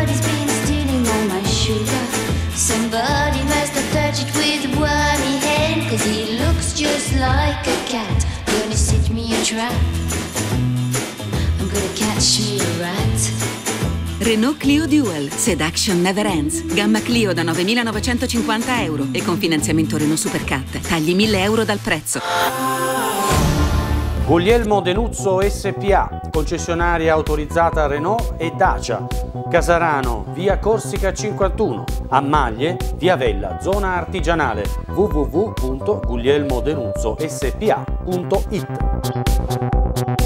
Somebody's been stealing all my sugar. Somebody must have touched it with one hand, 'cause he looks just like a cat. Gonna set me a trap, I'm gonna catch me a rat. Renault Clio Dual, Seduction Never Ends. Gamma Clio da 9.950 euro e con finanziamento Renault Supercat. Tagli 1.000 euro dal prezzo. Guglielmo Denuzzo SPA, concessionaria autorizzata Renault e Dacia. Casarano, via Corsica 51. A Maglie, via Vella, zona artigianale. www.guglielmodenuzzospa.it.